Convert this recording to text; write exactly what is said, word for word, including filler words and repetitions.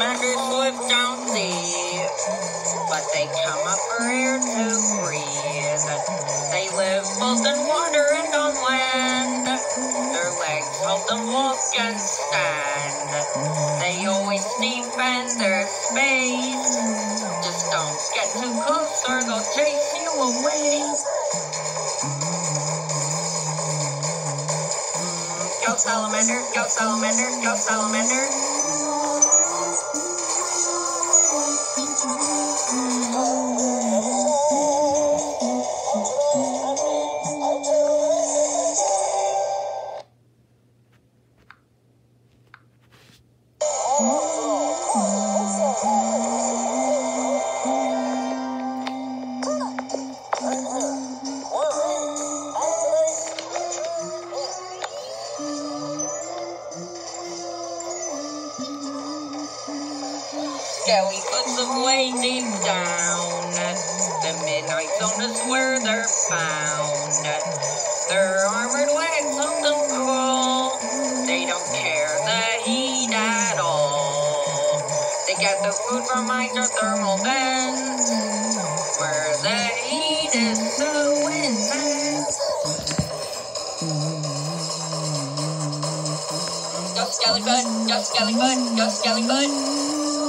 salamanders live down deep, but they come up for air to breathe. They live both in water and on land. Their legs help them walk and stand. They always defend their space. Just don't get too close or they'll chase you away. Mm, go salamander, go salamander, go salamander. Scaly puts them way deep down. The midnight zone is where they're found. Their armored legs help them crawl. They don't care the heat at all. They get their food from hydrothermal vents, where the heat is so intense. Go Scaly Bud, go Scaly Bud, go Scaly Bud.